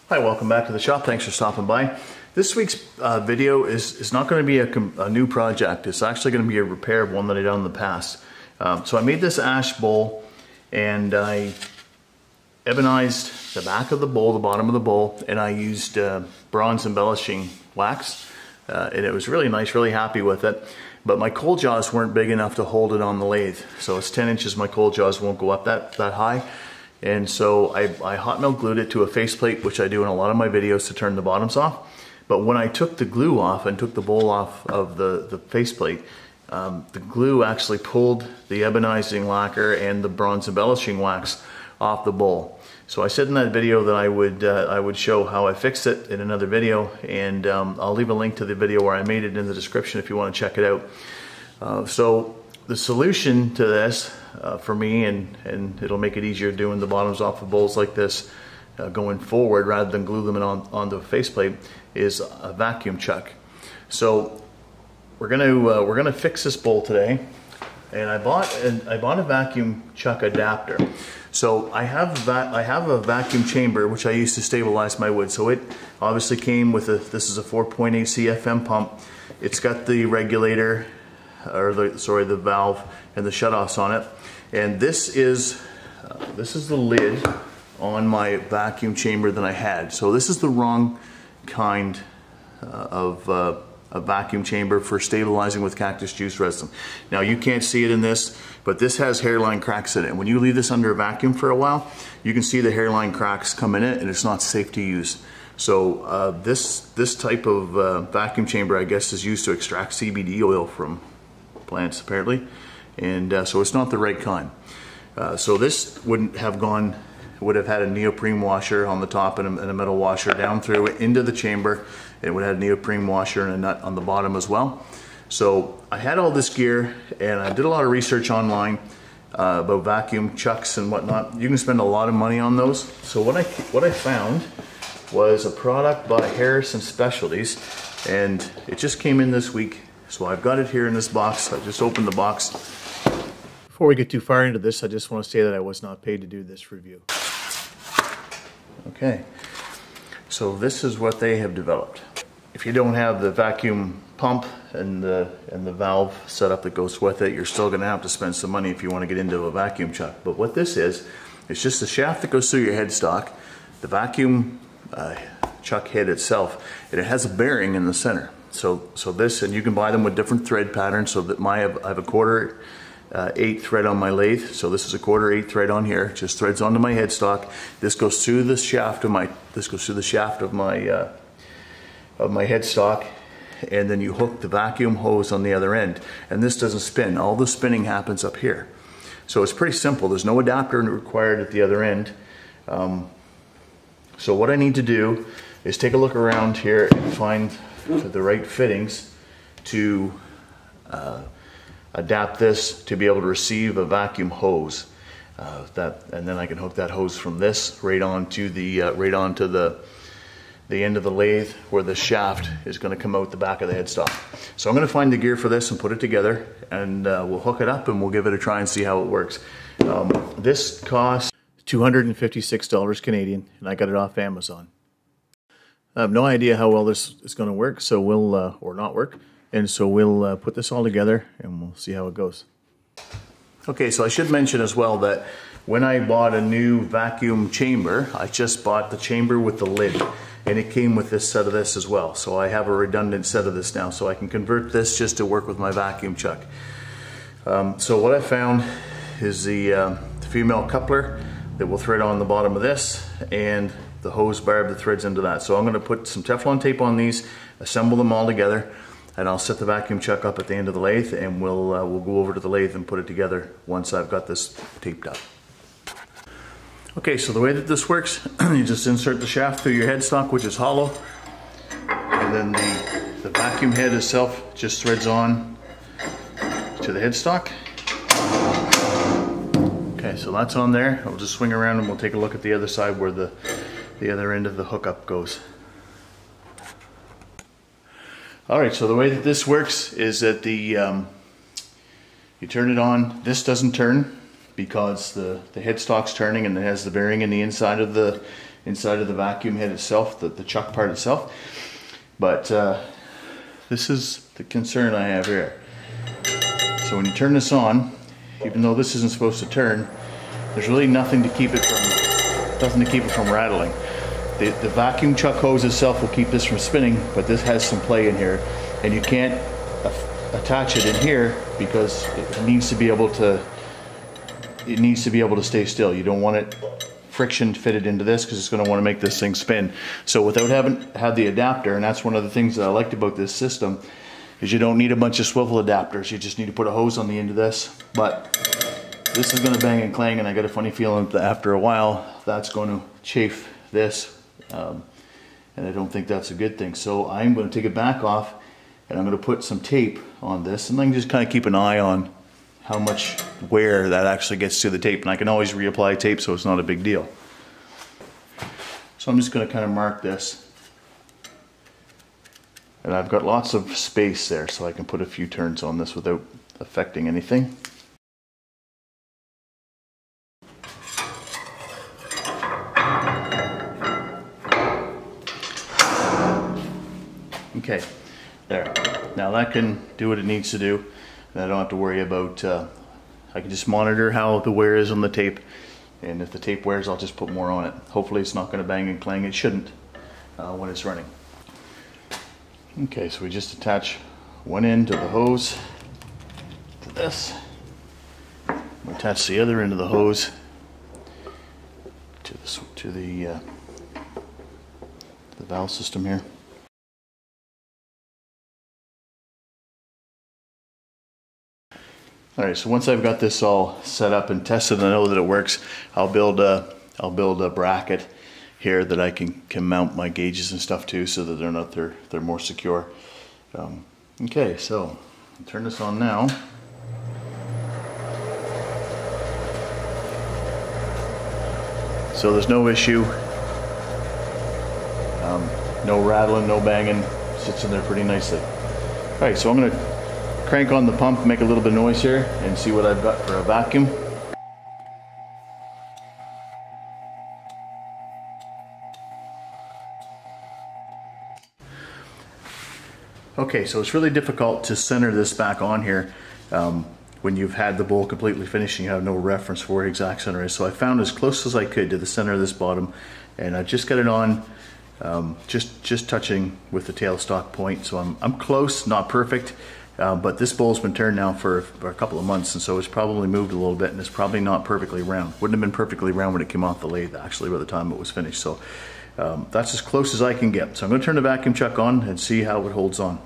Hi, welcome back to the shop. Thanks for stopping by. This week's video is not going to be a new project. It's actually going to be a repair of one that I've done in the past. So I made this ash bowl and I ebonized the back of the bowl, the bottom of the bowl, and I used bronze embellishing wax. And it was really nice, really happy with it. But my cold jaws weren't big enough to hold it on the lathe. So it's 10 inches, my cold jaws won't go up that high. And so I hot melt glued it to a faceplate, which I do in a lot of my videos to turn the bottoms off. But when I took the glue off and took the bowl off of the faceplate, the glue actually pulled the ebonizing lacquer and the bronze embellishing wax off the bowl. So I said in that video that I would show how I fixed it in another video, and I'll leave a link to the video where I made it in the description if you want to check it out. So the solution to this for me, and it'll make it easier doing the bottoms off of bowls like this going forward rather than glue them on the faceplate, is a vacuum chuck. So we're gonna fix this bowl today, and I bought a vacuum chuck adapter. So I have a vacuum chamber which I use to stabilize my wood. So it obviously came with this is a 4.8 CFM pump. It's got the regulator, or the valve and the shutoffs on it, and this is the lid on my vacuum chamber that I had. So this is the wrong kind of a vacuum chamber for stabilizing with cactus juice resin. Now you can't see it in this, but this has hairline cracks in it. When you leave this under a vacuum for a while, you can see the hairline cracks come in it, and it's not safe to use. So this type of vacuum chamber, I guess, is used to extract CBD oil from plants apparently, and so it's not the right kind. So this would have had a neoprene washer on the top and a metal washer down through into the chamber. It would have a neoprene washer and a nut on the bottom as well. So I had all this gear, and I did a lot of research online about vacuum chucks and whatnot. You can spend a lot of money on those. So what I found was a product by Harrison Specialties, and it just came in this week. So I've got it here in this box. I just opened the box. Before we get too far into this, I just want to say that I was not paid to do this review. Okay, so this is what they have developed. If you don't have the vacuum pump and the valve setup that goes with it, you're still going to have to spend some money if you want to get into a vacuum chuck. But what this is, it's just the shaft that goes through your headstock, the vacuum chuck head itself, and it has a bearing in the center. So this, and you can buy them with different thread patterns. So that I have a 1/4 thread on my lathe. So this is a 1/4 thread on here. Just threads onto my headstock. This goes through the shaft of my headstock, and then you hook the vacuum hose on the other end. And this doesn't spin. All the spinning happens up here. So it's pretty simple. There's no adapter required at the other end. So what I need to do is take a look around here and find the right fittings to adapt this to be able to receive a vacuum hose. And then I can hook that hose from this right onto the end of the lathe where the shaft is going to come out the back of the headstock. So I'm going to find the gear for this and put it together, and we'll hook it up and we'll give it a try and see how it works. This cost $256 Canadian, and I got it off Amazon. I have no idea how well this is going to work, so we'll or not work, and so we'll put this all together and we'll see how it goes. Okay, so I should mention as well that when I bought a new vacuum chamber, I just bought the chamber with the lid, and it came with this set of this as well. So I have a redundant set of this now, so I can convert this just to work with my vacuum chuck. So what I found is the female coupler that will thread on the bottom of this, and the hose barb that threads into that. So I'm going to put some Teflon tape on these, assemble them all together, and I'll set the vacuum chuck up at the end of the lathe, and we'll go over to the lathe and put it together once I've got this taped up. Okay, so the way that this works, you just insert the shaft through your headstock, which is hollow, and then the vacuum head itself just threads on to the headstock. Okay, so that's on there. I'll just swing around and we'll take a look at the other side where the other end of the hookup goes. Alright, so the way that this works is that you turn it on. This doesn't turn because the headstock's turning, and it has the bearing in the inside of the inside of the vacuum head itself, the chuck part itself. But this is the concern I have here. So when you turn this on, even though this isn't supposed to turn, there's really nothing to keep it from rattling. The vacuum chuck hose itself will keep this from spinning, but this has some play in here, and you can't attach it in here because it needs to be able to stay still. You don't want it friction fitted into this because it's going to want to make this thing spin. So without having had the adapter, and that's one of the things that I liked about this system, is you don't need a bunch of swivel adapters. You just need to put a hose on the end of this. But this is going to bang and clang, and I got a funny feeling that after a while that's going to chafe this, and I don't think that's a good thing. So I'm going to take it back off, and I'm going to put some tape on this, and I can just kind of keep an eye on how much wear that actually gets to the tape, and I can always reapply tape, so it's not a big deal. So I'm just going to kind of mark this, and I've got lots of space there, so I can put a few turns on this without affecting anything. Okay, there. Now that can do what it needs to do, and I don't have to worry about, I can just monitor how the wear is on the tape, and if the tape wears, I'll just put more on it. Hopefully it's not going to bang and clang. It shouldn't when it's running. Okay, so we just attach one end of the hose to this. We attach the other end of the hose to the valve system here. Alright, so once I've got this all set up and tested and I know that it works, I'll build a bracket here that I can mount my gauges and stuff to, so that they're more secure. Okay, so I'll turn this on now. So there's no issue, no rattling, no banging, sits in there pretty nicely. Alright, so I'm going to crank on the pump, make a little bit of noise here, and see what I've got for a vacuum. Okay, so it's really difficult to center this back on here when you've had the bowl completely finished and you have no reference for where exact center is. So I found as close as I could to the center of this bottom, and I just got it on just touching with the tailstock point. So I'm close, not perfect. But this bowl's been turned now for a couple of months, and so it's probably moved a little bit, and it's probably not perfectly round. Wouldn't have been perfectly round when it came off the lathe, actually, by the time it was finished. So that's as close as I can get. So I'm going to turn the vacuum chuck on and see how it holds on.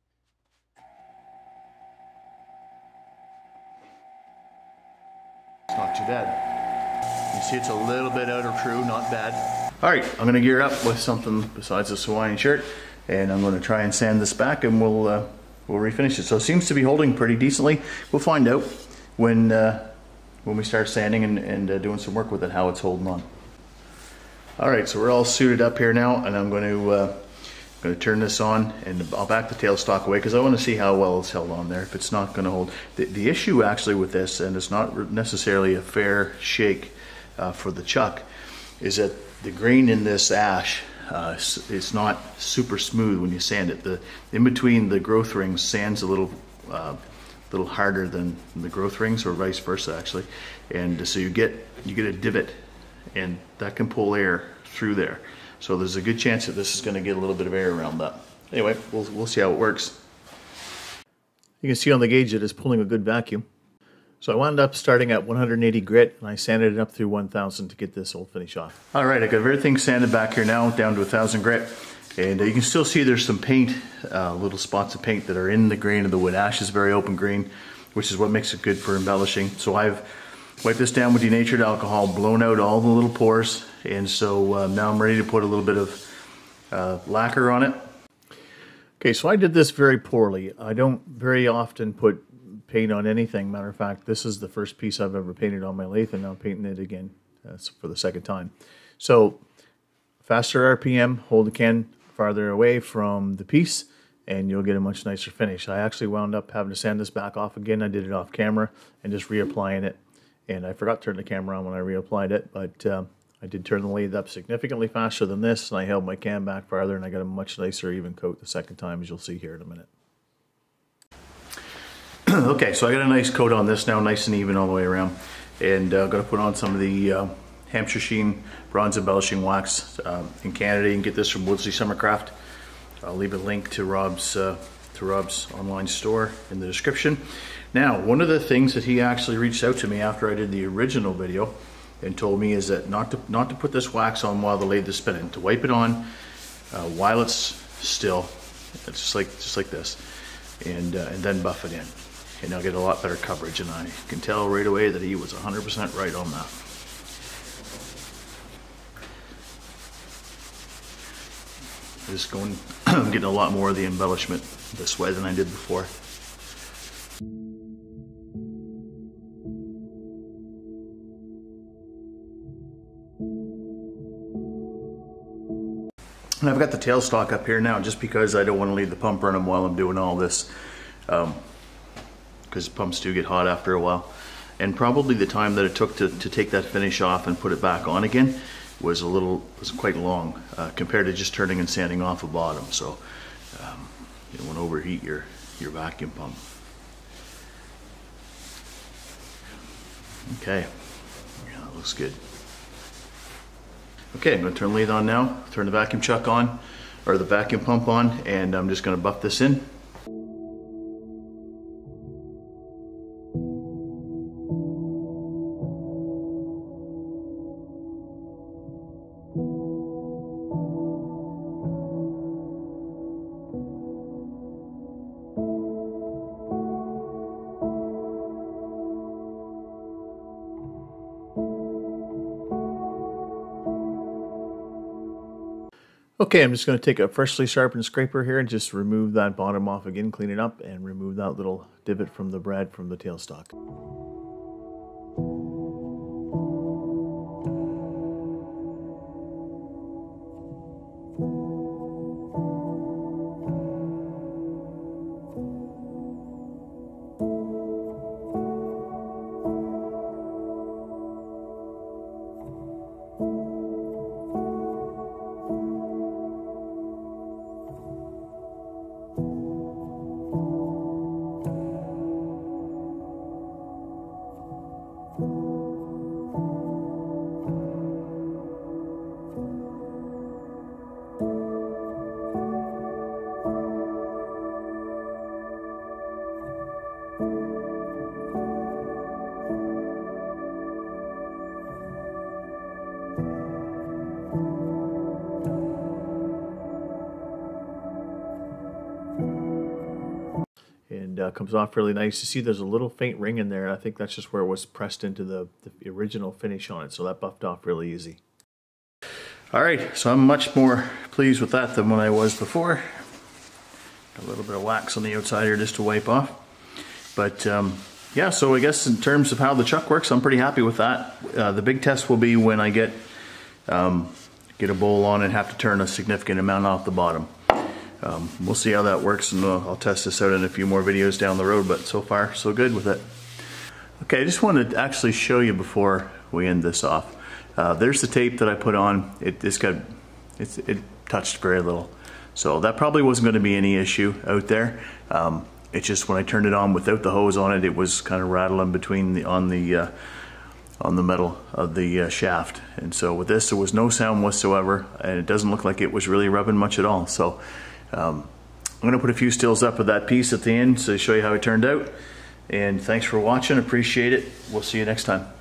It's not too bad. You see it's a little bit out of true, not bad. All right, I'm going to gear up with something besides this Hawaiian shirt, and I'm going to try and sand this back, and we'll refinish it. So it seems to be holding pretty decently. We'll find out when we start sanding and doing some work with it, how it's holding on. All right, so we're all suited up here now, and I'm going to turn this on, and I'll back the tailstock away because I want to see how well it's held on there. If it's not going to hold, the issue actually with this, and it's not necessarily a fair shake for the chuck, is that the grain in this ash, it's not super smooth when you sand it. In between the growth rings sands a little harder than the growth rings, or vice versa actually, and so you get a divot, and that can pull air through there. So there's a good chance that this is going to get a little bit of air around that. Anyway, we'll see how it works. You can see on the gauge it is pulling a good vacuum. So I wound up starting at 180 grit, and I sanded it up through 1000 to get this old finish off. All right, I got everything sanded back here now, down to 1000 grit. And you can still see there's some paint, little spots of paint that are in the grain of the wood. Ash is very open green, which is what makes it good for embellishing. So I've wiped this down with denatured alcohol, blown out all the little pores, and so now I'm ready to put a little bit of lacquer on it. Okay, so I did this very poorly. I don't very often put paint on anything. Matter of fact, this is the first piece I've ever painted on my lathe, and now I'm painting it again for the second time. So faster RPM, hold the can farther away from the piece, and you'll get a much nicer finish. I actually wound up having to sand this back off again. I did it off camera and just reapplying it, and I forgot to turn the camera on when I reapplied it, but I did turn the lathe up significantly faster than this, and I held my cam back farther, and I got a much nicer even coat the second time, as you'll see here in a minute. Okay, so I got a nice coat on this now, nice and even all the way around, and I'm going to put on some of the Hampshire Sheen bronze embellishing wax in Canada. You can get this from Woodslee Summercraft. I'll leave a link to Rob's online store in the description. Now, one of the things that he actually reached out to me after I did the original video and told me is that not to put this wax on while the lathe is spinning, to wipe it on while it's still, just like this, and then buff it in, and I'll get a lot better coverage. And I can tell right away that he was 100% right on that. Just going, I'm getting a lot more of the embellishment this way than I did before. And I've got the tailstock up here now just because I don't want to leave the pump running while I'm doing all this, because pumps do get hot after a while. And probably the time that it took to take that finish off and put it back on again was quite long compared to just turning and sanding off a bottom. So you don't want to overheat your vacuum pump. Okay, yeah, that looks good. Okay, I'm going to turn the lathe on now, turn the vacuum chuck on, or the vacuum pump on, and I'm just going to buff this in. Okay, I'm just going to take a freshly sharpened scraper here and just remove that bottom off again, clean it up, and remove that little divot from the brad from the tailstock. And comes off really nice. You see there's a little faint ring in there. I think that's just where it was pressed into the original finish on it, so that buffed off really easy. Alright, so I'm much more pleased with that than when I was before. Got a little bit of wax on the outside here just to wipe off. But yeah, so I guess in terms of how the chuck works, I'm pretty happy with that. The big test will be when I get a bowl on and have to turn a significant amount off the bottom. We'll see how that works, and I'll test this out in a few more videos down the road, but so far so good with it. Okay, I just wanted to actually show you before we end this off. There's the tape that I put on. It touched very little, so that probably wasn't going to be any issue out there. It's just when I turned it on without the hose on it, it was kind of rattling between on the metal of the shaft. And so with this, there was no sound whatsoever, and it doesn't look like it was really rubbing much at all. So I'm going to put a few stills up of that piece at the end to show you how it turned out. And thanks for watching. Appreciate it. We'll see you next time.